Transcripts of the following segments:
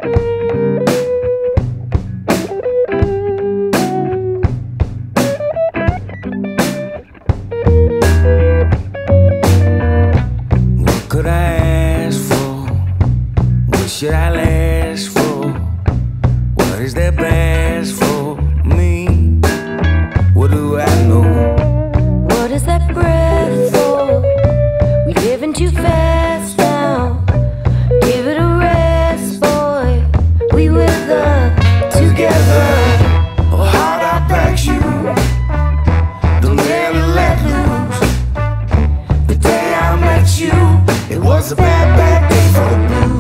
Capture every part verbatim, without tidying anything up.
Could I ask for? What should I last for? What is that best for me? What do I know? What is that breath for? We living too fast now. Give it a rest, boy. We with the together. Oh, hard I back you. Don't dare to let loose. The day I met you, it was a bad, bad day for the blues.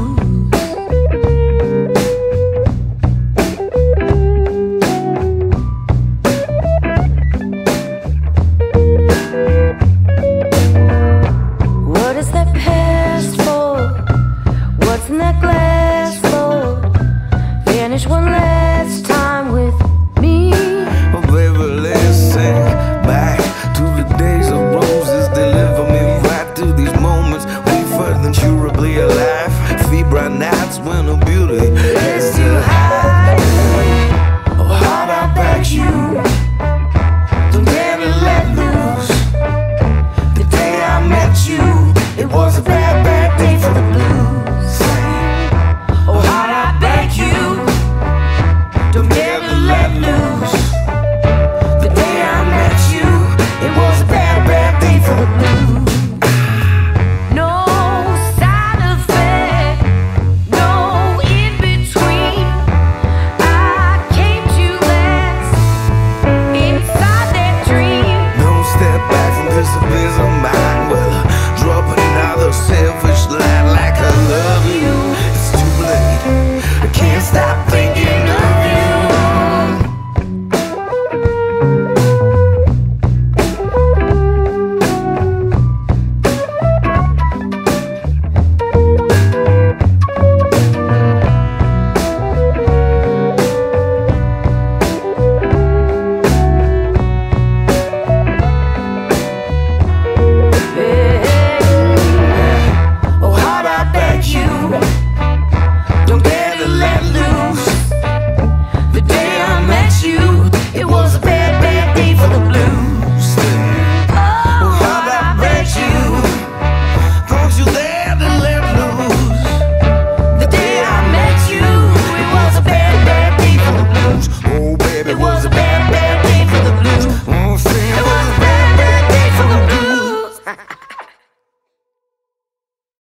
What is that past for? What's in that glass for? Vanish one last time with me. Oh, baby, let's sing back to the days of roses. Deliver me right to these moments. We further than curably alive. Fever nights when her beauty